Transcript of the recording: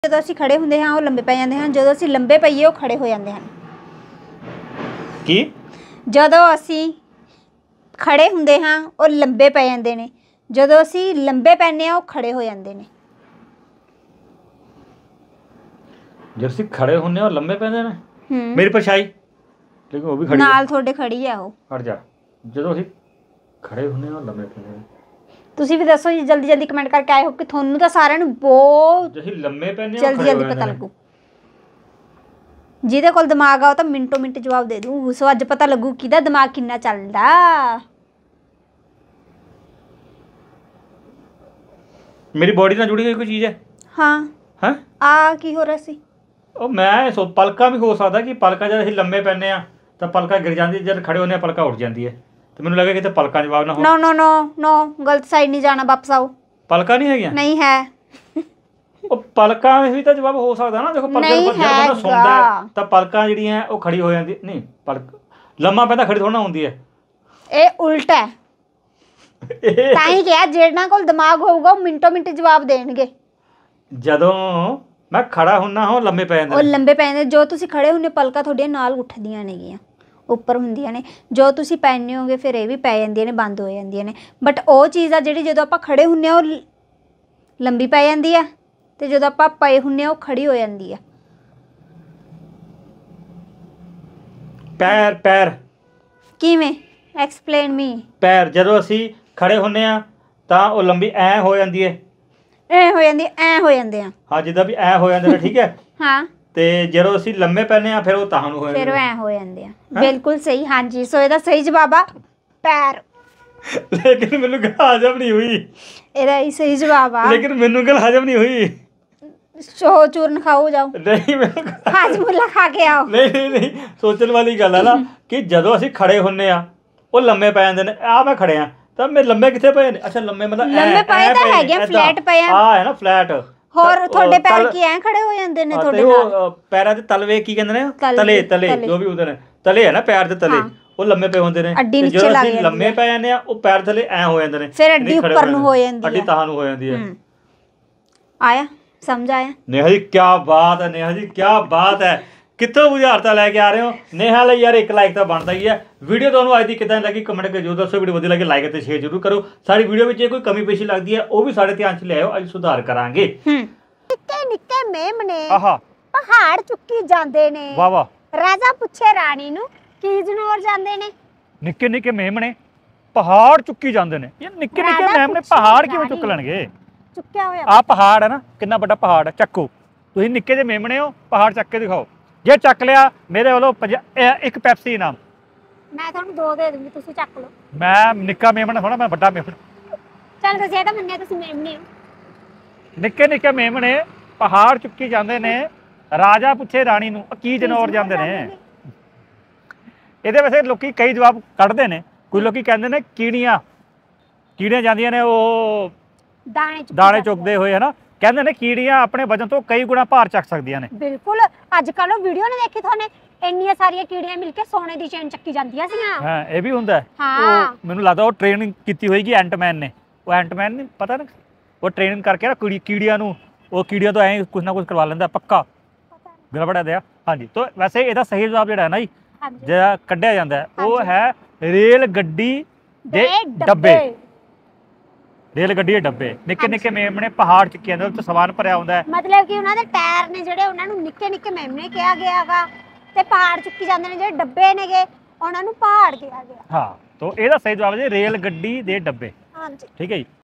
ਜਦੋਂ ਅਸੀਂ ਖੜੇ ਹੁੰਦੇ ਹਾਂ ਉਹ ਲੰਬੇ ਪੈ ਜਾਂਦੇ ਹਨ, ਜਦੋਂ ਅਸੀਂ ਲੰਬੇ ਪਈਏ ਉਹ ਖੜੇ ਹੋ ਜਾਂਦੇ ਹਨ। ਕੀ? ਜਦੋਂ ਅਸੀਂ ਖੜੇ ਹੁੰਦੇ ਹਾਂ ਉਹ ਲੰਬੇ ਪੈ ਜਾਂਦੇ ਨੇ, ਜਦੋਂ ਅਸੀਂ ਲੰਬੇ ਪੈਂਦੇ ਹਾਂ ਉਹ ਖੜੇ ਹੋ ਜਾਂਦੇ ਨੇ। जब ਅਸੀਂ ਖੜੇ ਹੁੰਨੇ और लंबे ਪੈਂਦੇ ਨੇ ਮੇਰੀ ਪਛਾਈ ਲੇਕਿਨ ਉਹ ਵੀ ਖੜੀ ਨਾਲ ਤੁਹਾਡੇ ਖੜੀ ਆ ਉਹ। ਹਟ ਜਾ। ਜਦੋਂ ਅਸੀਂ ਖੜੇ ਹੁੰਨੇ और लंबे ਪੈਂਦੇ ਨੇ ਤੁਸੀਂ ਵੀ ਦੱਸੋ ਜੀ, ਜਲਦੀ ਜਲਦੀ ਕਮੈਂਟ ਕਰਕੇ ਆਏ ਹੋ ਕਿ ਤੁਹਾਨੂੰ ਤਾਂ ਸਾਰਿਆਂ ਨੂੰ ਬਹੁਤ ਜੇ ਅਸੀਂ ਲੰਬੇ ਪੈਂਦੇ ਹਾਂ ਜਲਦੀ ਜਲਦੀ ਪਤਾ ਲੱਗੂ। ਜਿਹਦੇ ਕੋਲ ਦਿਮਾਗ ਆ ਉਹ ਤਾਂ ਮਿੰਟੋ ਮਿੰਟ ਜਵਾਬ ਦੇ ਦੂ। ਸੋ ਅੱਜ ਪਤਾ ਲੱਗੂ ਕਿਹਦਾ ਦਿਮਾਗ ਕਿੰਨਾ ਚੱਲਦਾ। ਮੇਰੀ ਬੋਡੀ ਨਾਲ ਜੁੜੀ ਹੋਈ ਕੋਈ ਚੀਜ਼ ਹੈ? ਹਾਂ। ਹੈ ਆ ਕੀ ਹੋ ਰਿਹਾ ਸੀ? ਉਹ ਮੈਂ ਸੋ ਪਲਕਾ ਵੀ ਹੋ ਸਕਦਾ ਕਿ ਪਲਕਾ ਜਦ ਅਸੀਂ ਲੰਬੇ ਪੈਂਦੇ ਆ ਤਾਂ ਪਲਕਾ ਗਿਰ ਜਾਂਦੀ, ਜਦ ਖੜੇ ਹੁੰਦੇ ਆ ਪਲਕਾ ਉੱਠ ਜਾਂਦੀ ਹੈ। ਤੇ ਮੈਨੂੰ ਲੱਗਾ ਕਿ ਤੇ ਪਲਕਾ ਜਵਾਬ ਨਾ ਹੋ। नो नो नो नो, गलत साइड नहीं जाना, वापस आओ। ਪਲਕਾ ਨਹੀਂ ਹੈਗੀਆਂ? नहीं है। ਉਹ ਪਲਕਾਂ ਵੀ ਤਾਂ ਜਵਾਬ ਹੋ ਸਕਦਾ ਨਾ। ਦੇਖੋ ਪਲਕਾਂ ਨਹੀਂ ਜਦ ਬੰਦਾ ਹੈਗਾ। ਸੌਂਦਾ ਤਾਂ ਪਲਕਾਂ ਜਿਹੜੀਆਂ ਉਹ ਖੜੀ ਹੋ ਜਾਂਦੀ ਨਹੀਂ। ਪਲਕ ਲੰਮਾ ਪੈਂਦਾ ਖੜੀ ਥੋੜਾ ਹੁੰਦੀ ਹੈ। ਇਹ ਉਲਟਾ ਹੈ। ਤਾਂ ਹੀ ਕਿਹਾ ਜਿਹਨਾਂ ਕੋਲ ਦਿਮਾਗ ਹੋਊਗਾ ਉਹ ਮਿੰਟੋ ਮਿੰਟ ਜਵਾਬ ਦੇਣਗੇ। ਜਦੋਂ ਮੈਂ ਖੜਾ ਹੁੰਨਾ ਹਾਂ ਲੰਮੇ ਪੈ ਜਾਂਦੇ ਉਹ ਲੰਬੇ ਪੈ ਜਾਂਦੇ। ਜੋ ਤੁਸੀਂ ਖੜੇ ਹੁੰਨੇ ਪਲਕਾਂ ਤੁਹਾਡੀਆਂ ਨਾਲ ਉੱਠਦੀਆਂ ਨੇਗੀਆਂ, ਉੱਪਰ ਹੁੰਦੀਆਂ ਨੇ। ਜੋ ਤੁਸੀਂ ਪੈਂਦੇ ਹੋਗੇ ਫਿਰ ਇਹ ਵੀ ਪੈ ਜਾਂਦੀਆਂ ਨੇ, ਬੰਦ ਹੋ ਜਾਂਦੀਆਂ ਨੇ। ਬਟ ਉਹ ਚੀਜ਼ ਆ ਜਿਹੜੀ ਜਦੋਂ ਆਪਾਂ ਖੜੇ ਹੁੰਨੇ ਆ ਉਹ ਲੰਬੀ ਪੈ ਜਾਂਦੀ ਆ, ਤੇ ਜਦੋਂ ਆਪਾਂ ਪਏ ਹੁੰਨੇ ਆ ਉਹ ਖੜੀ ਹੋ ਜਾਂਦੀ ਆ। ਪੈਰ ਪੈਰ ਕਿਵੇਂ? Explain me. ਪੈਰ ਜਦੋਂ ਅਸੀਂ ਖੜੇ ਹੁੰਨੇ ਆ ਤਾਂ ਉਹ ਲੰਬੀ ਐ ਹੋ ਜਾਂਦੀ ਹੈ। ਐ ਹੋ ਜਾਂਦੀ, ਐ ਹੋ ਜਾਂਦੇ ਆ। ਹਾਂ ਜਿੱਦਾਂ ਵੀ ਐ ਹੋ ਜਾਂਦੇ ਨੇ, ਠੀਕ ਹੈ। ਹਾਂ। ਤੇ ਜਦੋਂ ਅਸੀਂ ਲੰਮੇ ਪੈਨੇ ਆ ਫਿਰ ਉਹ ਤਾਂ ਨੂੰ ਹੋ ਜਾਂਦੇ ਫਿਰ ਉਹ ਐ ਹੋ ਜਾਂਦੇ ਆ। ਬਿਲਕੁਲ ਸਹੀ। ਹਾਂਜੀ, ਸੋ ਇਹਦਾ ਸਹੀ ਜਵਾਬ ਆ ਪੈਰ। ਲੇਕਿਨ ਮੈਨੂੰ ਗੱਲ ਹਜਮ ਨਹੀਂ ਹੋਈ। ਇਹਦਾ ਹੀ ਸਹੀ ਜਵਾਬ ਆ। ਲੇਕਿਨ ਮੈਨੂੰ ਗੱਲ ਹਜਮ ਨਹੀਂ ਹੋਈ। ਸ਼ੋ ਚੂਰਨ ਖਾਓ ਜਾਓ। ਨਹੀਂ ਮੈਨੂੰ ਹਾਜਮੁੱਲਾ ਖਾ ਕੇ ਆਓ। ਨਹੀਂ ਸੋਚਣ ਵਾਲੀ ਗੱਲ ਹੈ ਨਾ ਕਿ ਜਦੋਂ ਅਸੀਂ ਖੜੇ ਹੁੰਨੇ ਆ ਉਹ ਲੰਮੇ ਪੈ ਜਾਂਦੇ ਨੇ। ਆ ਮੈਂ ਖੜਿਆ ਤਾਂ ਮੈਂ ਲੰਮੇ ਕਿੱਥੇ ਪਏ ਨੇ? ਅੱਛਾ ਲੰਮੇ ਮਤਲਬ ਲੰਮੇ ਪਏ ਤਾਂ ਹੈਗੇ, ਫਲੈਟ ਪਏ ਆ। ਆ ਹੈ ਨਾ ਫਲੈਟ। ਹੋਰ ਤੁਹਾਡੇ ਪੈਰ ਕੀ ਐ ਖੜੇ ਹੋ ਜਾਂਦੇ ਨੇ ਤੁਹਾਡੇ ਨਾਲ? ਉਹ ਪੈਰਾਂ ਦੇ ਤਲਵੇ ਕੀ ਕਹਿੰਦੇ ਨੇ? ਤਲੇ ਜੋ ਵੀ ਹੁੰਦੇ ਨੇ ਤਲੇ ਹੈ ਨਾ ਪੈਰ ਦੇ ਤਲੇ, ਉਹ ਲੰਮੇ ਪਏ ਹੁੰਦੇ ਨੇ। ਅੱਡੀ ਨੀਚੇ ਜਦੋਂ ਲੱਗ ਅਸੀਂ ਲੰਮੇ ਪੈ ਜਾਂਦੇ ਆ ਉਹ ਪੈਰ ਥੱਲੇ ਐ ਹੋ ਜਾਂਦੇ ਨੇ, ਫਿਰ ਅੱਡੀ ਉੱਪਰ ਨੂੰ ਹੋ ਜਾਂਦੀ ਹੈ, ਅੱਡੀ ਤਾਹਾਂ ਨੂੰ ਹੋ ਜਾਂਦੀ ਹੈ। ਆਇਆ ਸਮਝ ਆਇਆ? ਨੇਹਾ ਜੀ ਕੀ ਬਾਤ ਹੈ, ਨੇਹਾ ਜੀ ਕੀ ਬਾਤ ਹੈ। ਕਿੱਥੋਂ ਬੁਝਾਰਤਾਂ ਲੈ ਕੇ ਆ ਰਹੇ ਹੋ ਨੇਹਾ ਲਈ? ਯਾਰ ਇੱਕ ਲਾਈਕ ਤਾਂ ਬਣਦਾ ਹੀ ਹੈ। ਵੀਡੀਓ ਤੁਹਾਨੂੰ ਅੱਜ ਦੀ ਕਿੱਦਾਂ ਲੱਗੀ ਕਮੈਂਟ ਕਰਕੇ ਜ਼ਰੂਰ ਦੱਸੋ। ਵੀਡੀਓ ਵਧੀਆ ਲੱਗੇ ਲਾਈਕ ਅਤੇ ਸ਼ੇਅਰ ਜ਼ਰੂਰ ਕਰੋ। ਸਾਡੀ ਵੀਡੀਓ ਵਿੱਚ ਜੇ ਕੋਈ ਕਮੀ ਪੇਸ਼ੀ ਲੱਗਦੀ ਹੈ ਉਹ ਵੀ ਸਾਡੇ ਧਿਆਨ 'ਚ ਲਿਆਓ, ਅੱਜ ਸੁਧਾਰ ਕਰਾਂਗੇ। ਨਿੱਕੇ ਨਿੱਕੇ ਮੇਮਣੇ ਆਹਾ ਪਹਾੜ ਚੁੱਕੀ ਜਾਂਦੇ ਨੇ। ਵਾਹ ਵਾਹ। ਰਾਜਾ ਪੁੱਛੇ ਰਾਣੀ ਨੂੰ ਕੀ ਜਨੌਰ ਜਾਂਦੇ ਨੇ? ਨਿੱਕੇ ਨਿੱਕੇ ਮੇਮਣੇ ਪਹਾੜ ਚੁੱਕੀ ਜਾਂਦੇ ਨੇ। ਇਹ ਨਿੱਕੇ ਨਿੱਕੇ ਮੇਮਣੇ ਪਹਾੜ ਕਿਵੇਂ ਚੁੱਕ ਲੈਣਗੇ? ਚੁੱਕਿਆ ਹੋਇਆ ਆ ਪਹਾੜ ਹੈ ਨਾ, ਕਿੰਨਾ ਵੱਡਾ ਪਹਾੜ ਹੈ, ਚੱਕੋ। ਤੁਸੀਂ ਨਿੱਕੇ ਜਿਹੇ ਮੇਮਣੇ ਹੋ, ਪਹਾੜ ਚੱਕ ਕੇ ਦਿਖਾਓ। ਜੇ ਚੱਕ ਲਿਆ ਮੇਰੇ ਵੱਲੋਂ ਇੱਕ ਪੈਪਸੀ ਇਨਾਮ। ਮੈਂ ਤੁਹਾਨੂੰ 2 ਦੇ ਦੂੰਗੀ, ਤੁਸੀਂ ਚੱਕ ਲਓ। ਮੈਂ ਨਿੱਕਾ ਮੇਮਣਾ ਥੋੜਾ, ਮੈਂ ਵੱਡਾ ਮੇਮਣਾ। ਚੱਲ ਤੁਸੀਂ ਇਹ ਤਾਂ ਮੰਨਿਆ ਤੁਸੀਂ ਮੇਮਣੇ ਹੋ। ਨਿੱਕੇ ਨਿੱਕੇ ਮੇਮਣੇ ਪਹਾੜ ਚੁੱਕੀ ਜਾਂਦੇ ਨੇ, ਰਾਜਾ ਪੁੱਛੇ ਰਾਣੀ ਨੂੰ ਕੀ ਜਨੌਰ ਜਾਂਦੇ ਨੇ। ਇਹਦੇ ਵੈਸੇ ਲੋਕੀ ਕਈ ਜਵਾਬ ਕੱਢਦੇ ਨੇ। ਕੋਈ ਲੋਕੀ ਕਹਿੰਦੇ ਨੇ ਕੀੜੀਆਂ ਜਾਂਦੀਆਂ ਨੇ ਉਹ ਦਾਣੇ ਚੁੱਕਦੇ ਹੋਏ, ਹਨਾ। ਕਹਿੰਦੇ ਨੇ ਕੀੜੀਆਂ ਆਪਣੇ ਵਜਨ ਤੋਂ ਕਈ ਗੁਣਾ ਭਾਰ ਚੱਕ ਸਕਦੀਆਂ ਨੇ। ਬਿਲਕੁਲ। ਅੱਜ ਕੱਲ ਉਹ ਵੀਡੀਓ ਨੇ ਦੇਖੀ ਤੁਹਾਨੂੰ, ਇੰਨੀਆਂ ਸਾਰੀਆਂ ਕੀੜੀਆਂ ਮਿਲ ਕੇ ਸੋਨੇ ਦੀ ਚੇਨ ਚੱਕੀ ਜਾਂਦੀਆਂ ਸੀਗੀਆਂ। ਹਾਂ ਇਹ ਵੀ ਹੁੰਦਾ। ਹਾਂ ਮੈਨੂੰ ਲੱਗਦਾ ਉਹ ਟ੍ਰੇਨਿੰਗ ਕੀਤੀ ਹੋਏਗੀ ਐਂਟਮੈਨ ਨੇ। ਉਹ ਐਂਟਮੈਨ ਨਹੀਂ ਪਤਾ ਨਾ, ਉਹ ਟ੍ਰੇਨਿੰਗ ਕਰਕੇ ਨਾ ਕੀੜੀਆਂ ਨੂੰ, ਉਹ ਕੀੜੀਆਂ ਤੋਂ ਐਂ ਕੁਛ ਨਾ ਕੁਛ ਕਰਵਾ ਲੈਂਦਾ ਪੱਕਾ। ਗੜਬੜਾ ਦਿਆ। ਹਾਂਜੀ ਤਾਂ ਵੈਸੇ ਇਹਦਾ ਸਹੀ ਜਵਾਬ ਜਿਹੜਾ ਹੈ ਨਾ ਜੀ, ਜਿਹੜਾ ਕੱਢਿਆ ਜਾਂਦਾ ਉਹ ਹੈ ਰੇਲ ਗੱਡੀ ਦੇ ਡੱਬੇ। ਰੇਲ ਗੱਡੀ ਦੇ ਡੱਬੇ। ਨਿੱਕੇ ਨਿੱਕੇ ਮੇਮਣੇ ਪਹਾੜ ਚੁੱਕੀ ਜਾਂਦੇ, ਉਹ 'ਚ ਸਮਾਨ ਭਰਿਆ ਹੁੰਦਾ। ਮਤਲਬ ਕਿ ਉਹਨਾਂ ਦੇ ਟਾਇਰ ਨੇ ਜਿਹੜੇ, ਉਹਨਾਂ ਨੂੰ ਨਿੱਕੇ ਨਿੱਕੇ ਮੇਮਣੇ ਕਿਹਾ ਗਿਆ ਵਾ, ਤੇ ਪਹਾੜ ਚੁੱਕੀ ਜਾਂਦੇ ਨੇ ਜਿਹੜੇ ਡੱਬੇ ਨੇਗੇ ਉਹਨਾਂ ਨੂੰ ਪਹਾੜ ਕਿਹਾ ਗਿਆ। ਹਾਂ ਤਾਂ ਇਹਦਾ ਸਹੀ ਜਵਾਬ ਹੈ ਰੇਲ ਗੱਡੀ ਦੇ ਡੱਬੇ। ਹਾਂਜੀ ਠੀਕ ਹੈ ਜੀ।